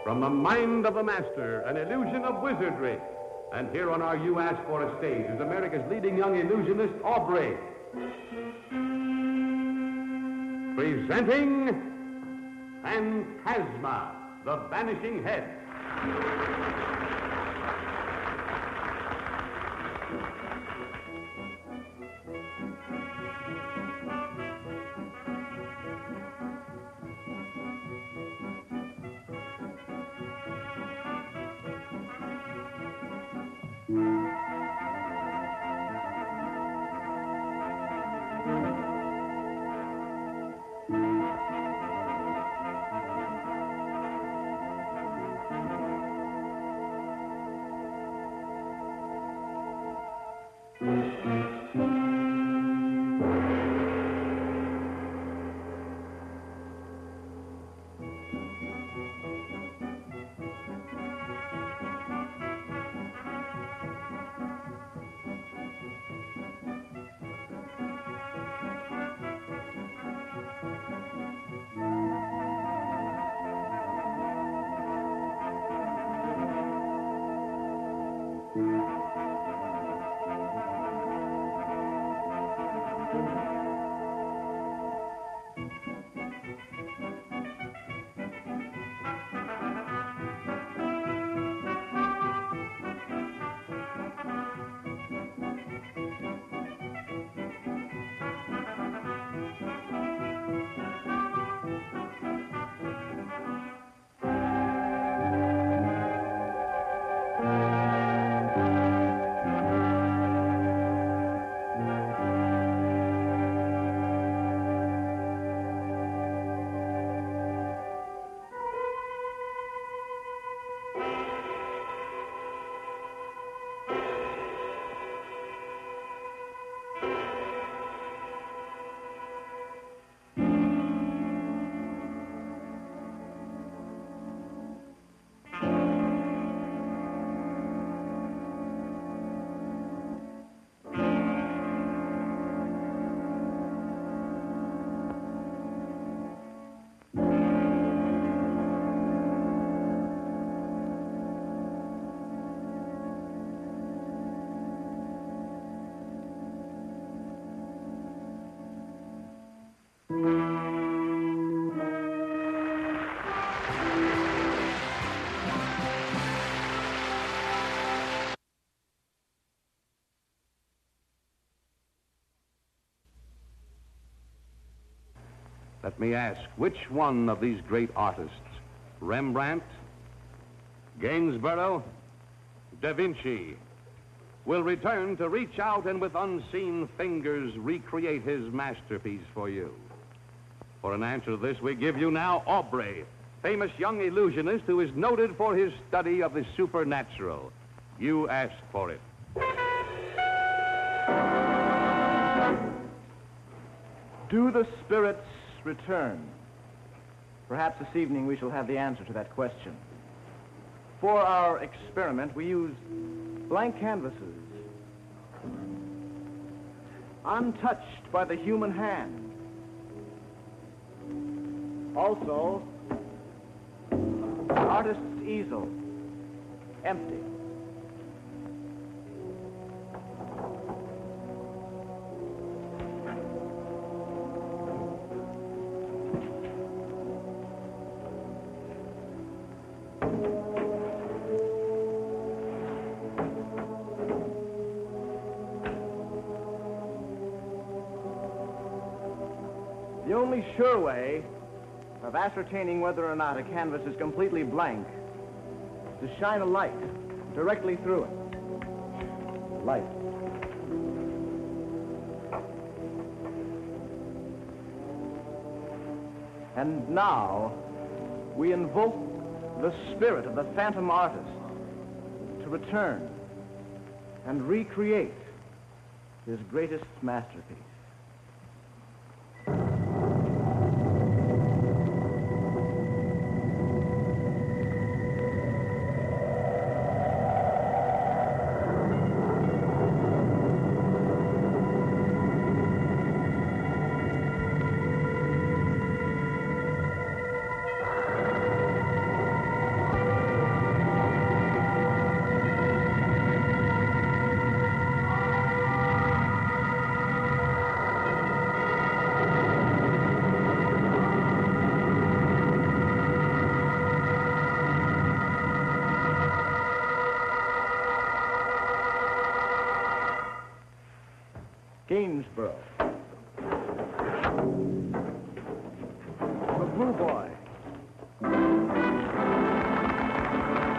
From the mind of the master, an illusion of wizardry. And here on our You Ask For a stage is America's leading young illusionist, Aubrey. Presenting Phantasma, the Vanishing Head. Let me ask, which one of these great artists, Rembrandt, Gainsborough, Da Vinci, will return to reach out and with unseen fingers recreate his masterpiece for you? For an answer to this, we give you now Aubrey, famous young illusionist who is noted for his study of the supernatural. You asked for it. Do the spirits return? Perhaps this evening we shall have the answer to that question. For our experiment, we used blank canvases, untouched by the human hand. Also, an artist's easel, empty. The only sure way of ascertaining whether or not a canvas is completely blank is to shine a light directly through it. Light. And now we invoke the spirit of the phantom artist to return and recreate his greatest masterpiece. Gainsborough. The Blue Boy.